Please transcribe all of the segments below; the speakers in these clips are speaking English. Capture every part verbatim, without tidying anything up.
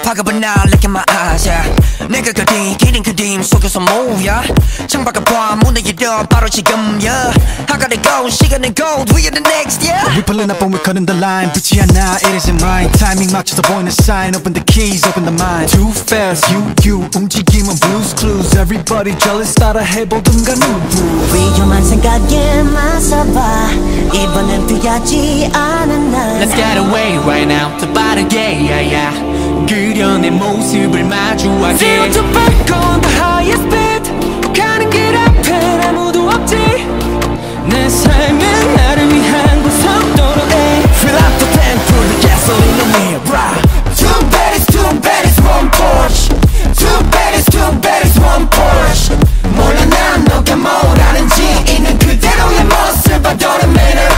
파급은 날 look in my eyes, yeah. 내가 그린 기린 그림 속에서 move, yeah. 창밖을 봐 문을 열어 바로 지금, yeah. I gotta go, 시간은 go, we are the next, yeah. We pulling up and we're cutting the line. 붙지 않아, it isn't mine. Timing 맞춰서 보이는 sign. Open the keys, open the mind. Too fast, you, you. 움직임은 blues clues. Everybody jealous, 따라 해보든가 누구. 위험한 생각에 맞서봐. 이번엔 피하지 않은 날. Let's get away right now. 더 빠르게, yeah, yeah. 그려낸 모습을 마주하게. Zero to back on the highest speed. 가는 길 앞엔 아무도 없지. 내 삶은 나를 위한 고속도로에. Fill up the tank, put the gasoline in me, right. Two baddies, two baddies, one Porsche. Two baddies, two baddies, one Porsche. 몰라 난 너가 뭘 아는지 있는 그대로의 모습 I don't matter.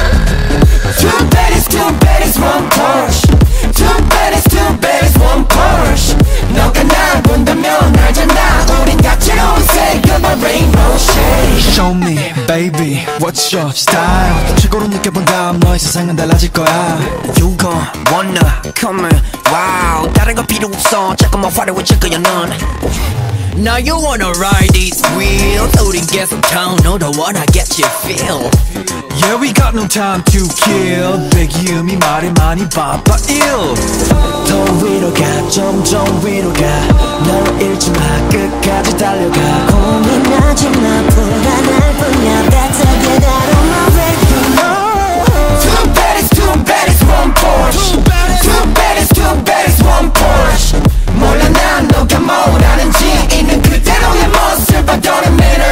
Two baddies, two baddies, one Porsche. Two baddies, two baddies, one Porsche. 너가 날 본다면 알잖아 우린 다채로운 색깔과 rainbow shade. Show me, baby, what's your style? 최고로 느껴본 다음 너의 세상은 달라질 거야. You gon' wanna come in, wow. 다른 거 필요 없어 자꾸만 화려해질 거야 넌. Now you wanna ride these wheels. 우린 계속 down, 너도 wanna get your feel. Yeah, we got no time to kill. 배기음이 말이 많이 바빠 ill. 더 위로 가, 점점 위로 가. 널 잃지 마, 끝까지 달려가. 고민하지 마, 불안할 뿐이야. That's a get out of my way, you know. Two baddies, two baddies, one Porsche. Two baddies, two baddies, one Porsche. 몰라 난 너가 뭘 아는지 있는 그대로의 모습 I don't matter.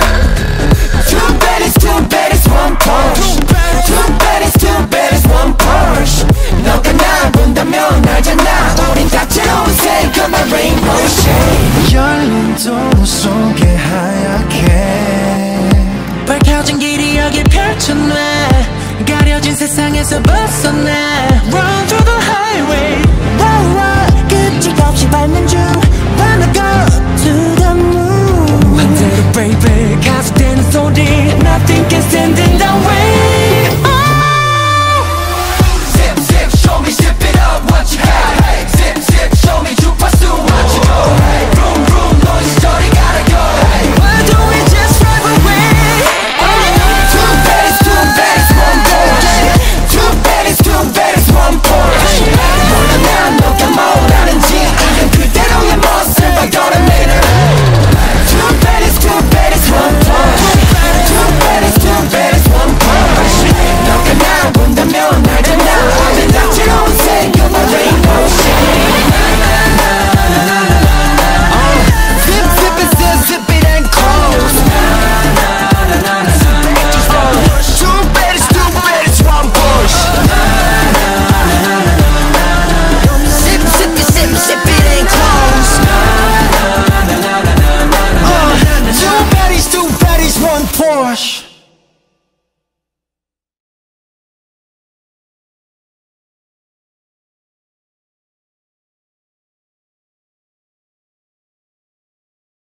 Two baddies, two baddies, one Porsche. Two baddies, two baddies, one Porsche. 너가 날 본다면 알잖아 우린 다채로운 색깔과 rainbow shade. 열린 도로 속에 하얗게 밝혀진 길이 여기 펼쳐놔. 가려진 세상에서 벗어나. Run through the highway. Wow, wow, 끄떡없이 밟는 중. Wanna go to the moon. 반대로 baby 가속되는 소리. Nothing can stand in the way. Zip, zip, show me, zip it up, what you have. Zip, zip, show me 주파수, what you go. Vroom, vroom, 너의 story gotta go. Why don't we just drive away? Two baddies, two baddies, one Porsche. Two baddies, two baddies, one Porsche. 몰라 난 너가 뭘 아는지 있는 그대로의 모습 I don't matter. Two baddies, two baddies, one Porsche. Two baddies, two baddies, one Porsche. 너가 날 본다면 알잖아 우린 다채로운 색깔과 rainbow shade. Zip, zip it, zip, zip it and close. Two baddies, two baddies, one Porsche. Zip, zip it, zip, zip it and close. Two baddies, two baddies, one Porsche.